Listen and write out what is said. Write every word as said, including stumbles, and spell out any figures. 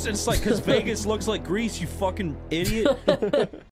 It's like, because Vegas looks like Greece, you fucking idiot.